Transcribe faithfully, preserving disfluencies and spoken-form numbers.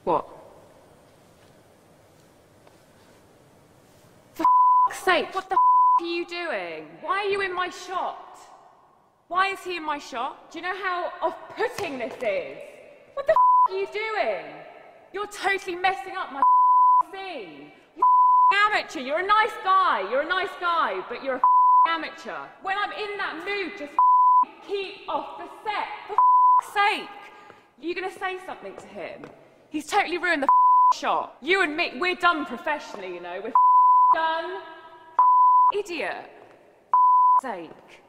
What? For f***'s sake, what the f*** are you doing? Why are you in my shot? Why is he in my shot? Do you know how off-putting this is? What the f*** are you doing? You're totally messing up my f***ing scene. You f***ing amateur. You're a nice guy. You're a nice guy, but you're a f***ing amateur. When I'm in that mood, just f***ing keep off the set. For f***'s sake. You're going to say something to him. He's totally ruined the f***ing shot. You and me, we're done professionally, you know. We're f***ing done. F***ing idiot. For f***'s sake.